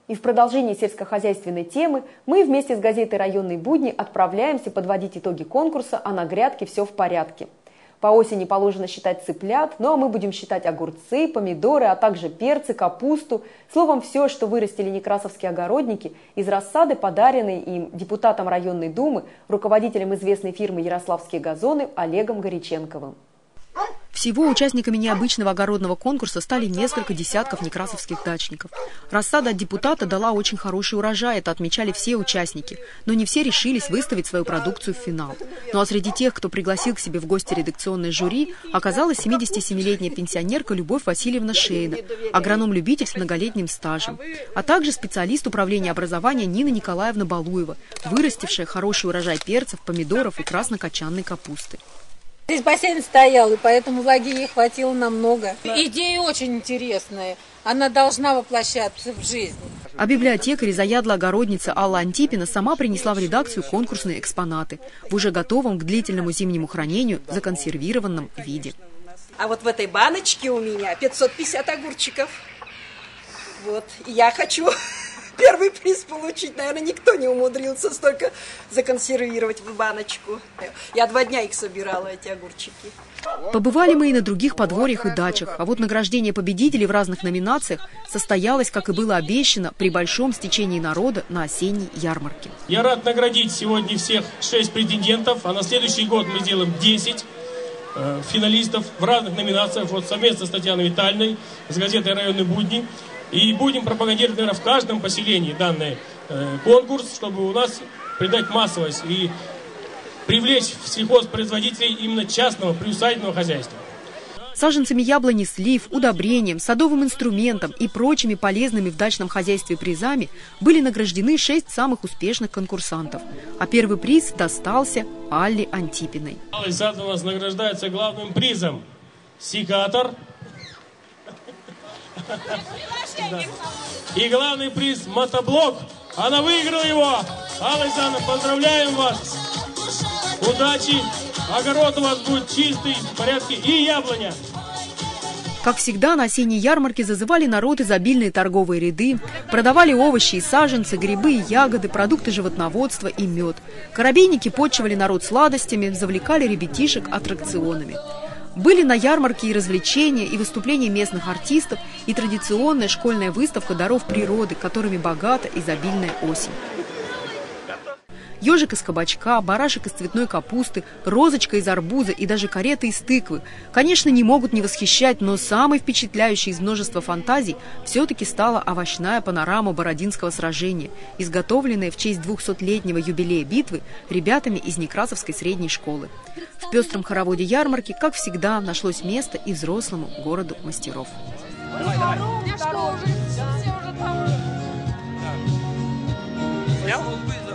И в продолжении сельскохозяйственной темы мы вместе с газетой «Районные будни» отправляемся подводить итоги конкурса «А на грядке все в порядке». По осени положено считать цыплят, ну а мы будем считать огурцы, помидоры, а также перцы, капусту. Словом, все, что вырастили некрасовские огородники из рассады, подаренной им депутатом районной думы, руководителем известной фирмы «Ярославские газоны» Олегом Горяченковым. Всего участниками необычного огородного конкурса стали несколько десятков некрасовских дачников. Рассада от депутата дала очень хороший урожай, это отмечали все участники. Но не все решились выставить свою продукцию в финал. Ну а среди тех, кто пригласил к себе в гости редакционное жюри, оказалась 77-летняя пенсионерка Любовь Васильевна Шейна, агроном-любитель с многолетним стажем, а также специалист управления образования Нина Николаевна Балуева, вырастившая хороший урожай перцев, помидоров и краснокочанной капусты. Здесь бассейн стоял, и поэтому влаги ей хватило намного. Идея очень интересная. Она должна воплощаться в жизнь. А библиотекарь и заядлая огородница Алла Антипина сама принесла в редакцию конкурсные экспонаты в уже готовом к длительному зимнему хранению законсервированном виде. А вот в этой баночке у меня 550 огурчиков. Вот. И я хочу первый приз получить. Наверное, никто не умудрился столько законсервировать в баночку. Я 2 дня их собирала, эти огурчики. Побывали мы и на других подворьях и дачах. А вот награждение победителей в разных номинациях состоялось, как и было обещано, при большом стечении народа на осенней ярмарке. Я рад наградить сегодня всех 6 претендентов, а на следующий год мы сделаем 10 финалистов в разных номинациях. Вот совместно с Татьяной Витальевной, с газетой «Районные будни». И будем пропагандировать, наверное, в каждом поселении данный конкурс, чтобы у нас придать массовость и привлечь сельхозпроизводителей именно частного приусадебного хозяйства. Саженцами яблони, слив, удобрением, садовым инструментом и прочими полезными в дачном хозяйстве призами были награждены 6 самых успешных конкурсантов. А первый приз достался Алле Антипиной. Алла Александровна у нас награждается главным призом секатор. Да. И главный приз мотоблок. Она выиграла его. Алла Александровна, поздравляем вас. Удачи. Огород у вас будет чистый, в порядке. И яблоня. Как всегда, на осенней ярмарке зазывали народ изобильные торговые ряды, продавали овощи и саженцы, грибы и ягоды, продукты животноводства и мед. Коробейники подчивали народ сладостями, завлекали ребятишек аттракционами. Были на ярмарке и развлечения, и выступления местных артистов, и традиционная школьная выставка даров природы, которыми богата изобильная осень. Ежик из кабачка, барашек из цветной капусты, розочка из арбуза и даже карета из тыквы, конечно, не могут не восхищать, но самой впечатляющей из множества фантазий все-таки стала овощная панорама Бородинского сражения, изготовленная в честь 200-летнего юбилея битвы ребятами из Некрасовской средней школы. В пестром хороводе ярмарки, как всегда, нашлось место и взрослому городу мастеров. Давай.